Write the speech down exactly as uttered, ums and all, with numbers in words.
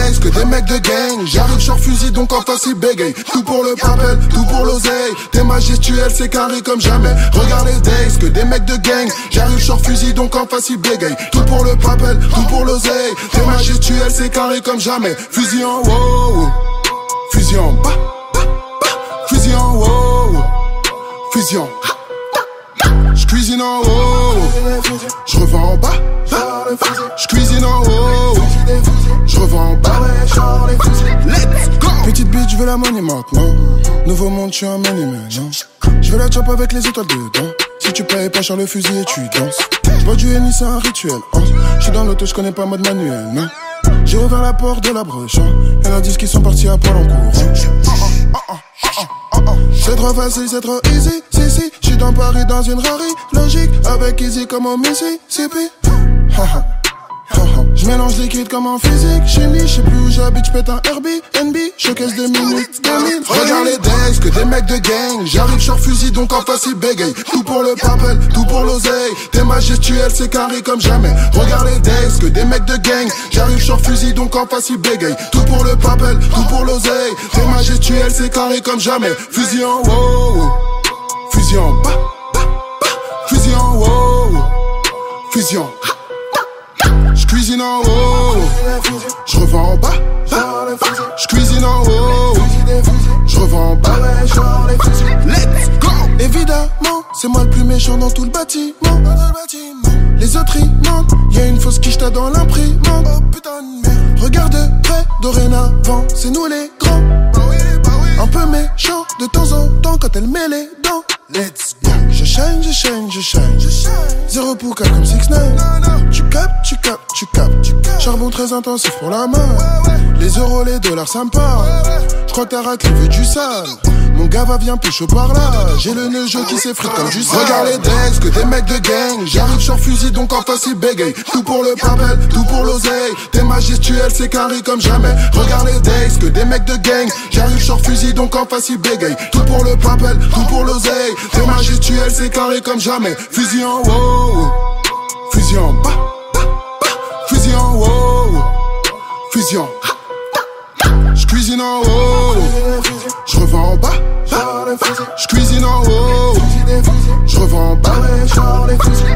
days, que des mecs de gang. J'arrive sur fusil donc en face ils bégayent. Tout pour le papel, tout pour l'oseille. T'es majestuel, c'est carré comme jamais. Regarde les days, que des mecs de gang. J'arrive sur fusil donc en face ils bégayent. Tout pour le papel, tout pour l'oseille. T'es majestuel, c'est carré comme jamais. Fusil en wow, fusil en bas, fusil en wow, fusil en j'cuisine en haut, j'revends en bas, j'cuisine en haut, j'revends en bas. Let's go. Petite bitch, j'veux la money maintenant. Nouveau monde, j'suis un money man. J'veux la chop avec les étoiles dedans. Si tu payes pas cher le fusil et tu danses. J'bois du Henny, c'est un rituel. Hein. J'suis dans l'auto, j'connais pas mode manuel. Non. J'ai ouvert la porte de la broche. Hein. Y'en a dix qui sont partis à poil en courant. C'est trop facile, c'est trop easy. Si, si, j'suis dans Paris dans une Rari. Logique, avec easy comme au Mississippi. J'mélange liquide comme en physique. Chimie, j'sais plus où j'habite, j'pète un Airbnb. Showcase deux minutes, deux minutes. Regarde les days, que des mecs de gang. J'arrive sur fusil donc en face ils bégayent. Tout pour le papel, tout pour l'oseille. T'es majestuel, c'est carré comme jamais. Regarde les days, que des mecs de gang. J'arrive sur fusil donc en face ils bégayent. Tout pour le papel, tout pour l'oseille. T'es majestuel, c'est carré comme jamais. Fusil en wow, fusil en bas, fusil en wow, fusil en j'cuisine en haut, j'revends en bas, j'cuisine en haut, j'revends en bas. Let's go. Évidemment, c'est moi le plus méchant dans tout le bâtiment. Les autres ils mentent, y'a une fausse quiche t'as dans l'imprimante. Oh putain de merde. Regarde près, dorénavant, c'est nous les grands. Un peu méchant de temps en temps quand elle met les dents. Let's go. Je shine, je shine, je shine. Zéro pour quatre comme six nine. Tu capes, tu capes, tu capes. Charbon très intensif pour la main. Les euros, les dollars, ça me parle. J'crois que ta raclée veut du sale. Mon gars va bien pécho par là. J'ai le nœud qui s'effrite comme du sale. Regarde les days, que des mecs de gang. J'arrive sur fusil donc en face ils bégayent. Tout pour le papel, tout pour l'oseille. T'es majestuel, c'est carré comme jamais. Regarde les days, que des mecs de gang. J'arrive sur fusil donc en face ils bégayent. Tout pour le papel, tout pour l'oseille. T'es majestuel, c'est carré comme jamais. Fusil en haut, fusil en bas, fusil en haut, fusil en j'cuisine en haut, j'revends en bas, j'cuisine en haut, j'revends en bas.